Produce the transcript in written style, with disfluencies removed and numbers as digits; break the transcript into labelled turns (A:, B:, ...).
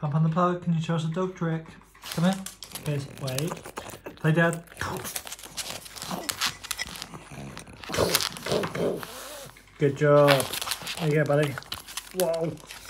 A: Pump on the plug. Can you show us a dog trick? Come here. Here's, wait. Play dead. Good job. There you go, buddy. Whoa.